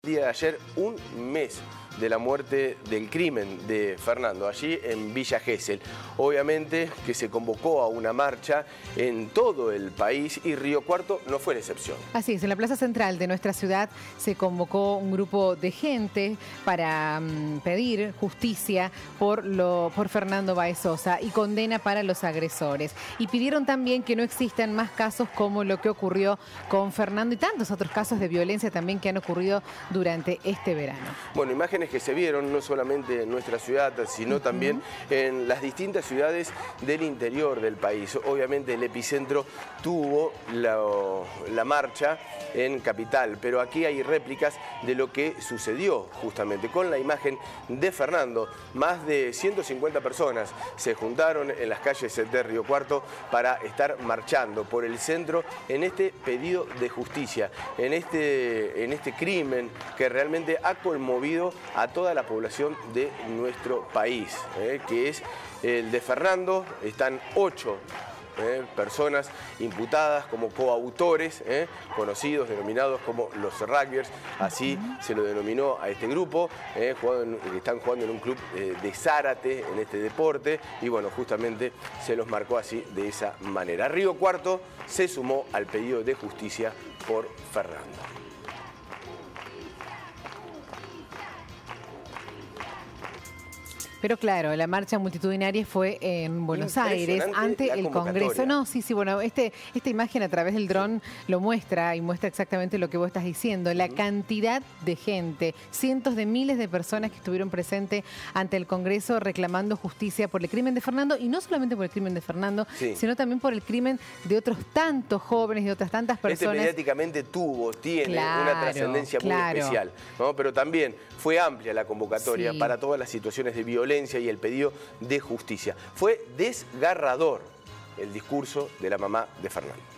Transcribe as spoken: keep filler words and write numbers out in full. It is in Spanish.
día de ayer, un mes de la muerte del crimen de Fernando, allí en Villa Gesell. Obviamente que se convocó a una marcha en todo el país y Río Cuarto no fue la excepción. Así es, en la plaza central de nuestra ciudad se convocó un grupo de gente para um, pedir justicia por, lo, por Fernando Báez Sosa y condena para los agresores. Y pidieron también que no existan más casos como lo que ocurrió con Fernando y tantos otros casos de violencia también que han ocurrido durante este verano. Bueno, imágenes que se vieron no solamente en nuestra ciudad, sino uh-huh. también en las distintas ciudades del interior del país. Obviamente el epicentro tuvo la, la marcha en Capital, pero aquí hay réplicas de lo que sucedió justamente con la imagen de Fernando. Más de ciento cincuenta personas se juntaron en las calles de Río Cuarto para estar marchando por el centro en este pedido de justicia, en este, en este crimen que realmente ha conmovido a toda la población de nuestro país, eh, que es el de Fernando. Están ocho eh, personas imputadas como coautores, eh, conocidos, denominados como los rugbyers, así se lo denominó a este grupo, eh, jugando, que están jugando en un club eh, de Zárate en este deporte, y bueno, justamente se los marcó así, de esa manera. Río Cuarto se sumó al pedido de justicia por Fernando. Pero claro, la marcha multitudinaria fue en Buenos Aires, ante el Congreso. No, sí, sí, bueno, este, esta imagen a través del dron lo muestra y muestra exactamente lo que vos estás diciendo. La cantidad de gente, cientos de miles de personas que estuvieron presentes ante el Congreso reclamando justicia por el crimen de Fernando, y no solamente por el crimen de Fernando, sí. sino también por el crimen de otros tantos jóvenes y de otras tantas personas. Este mediáticamente tuvo, tiene claro, una trascendencia muy claro. especial, ¿no? Pero también fue amplia la convocatoria sí. para todas las situaciones de violencia y el pedido de justicia. Fue desgarrador el discurso de la mamá de Fernando.